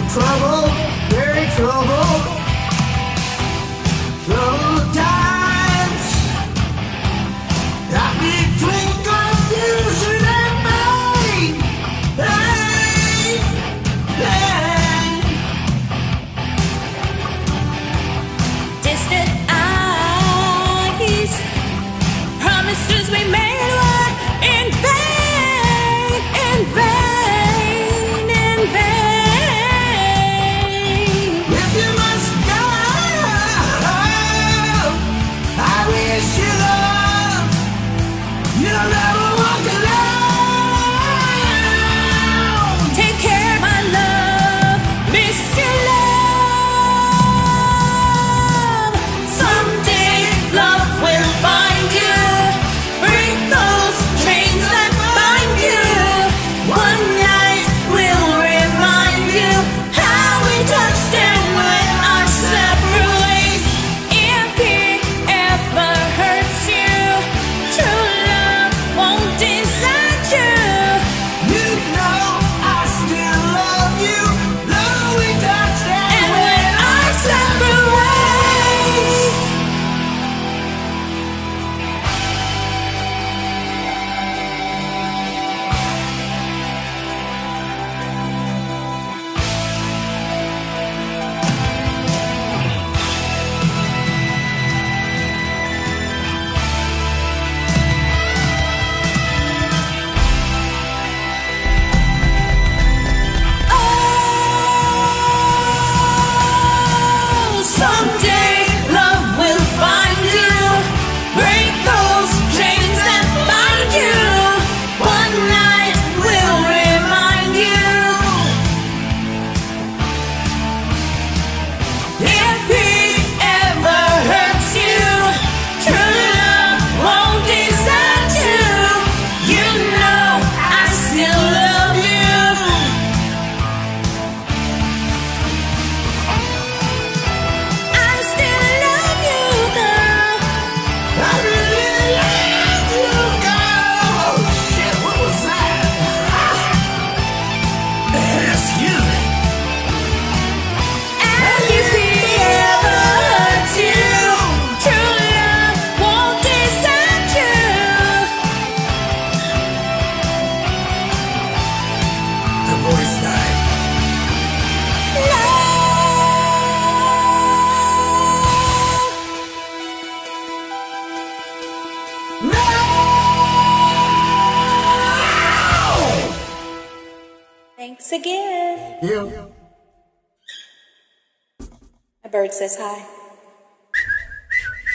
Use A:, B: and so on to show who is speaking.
A: trouble, very trouble. Troubled times got me between confusion and pain. Pain, pain.
B: Distant eyes, promises we made were in vain, in vain, in vain.
A: If you must go, I wish you love. You'll never walk alone.
B: Take care, my love, miss your love. Someday love will find you, break those chains that bind you. One night will remind you how we touched and went our separate ways. If he ever hurts you, true love won't desert you.
A: You know I still love you, though we touched
B: And when our separate ways, oh, someday love will find you, break those chains that bind you. One night will remind you. If he ever hurts you, true love won't desert you. You know I still love you. I still love you, girl.
A: I really love you, girl. Oh shit, what was that? Excuse me.
B: And if he ever hurts you, true love won't desert you.
A: The voice died. No!
B: Thanks again.
A: Yeah.
B: A bird says hi.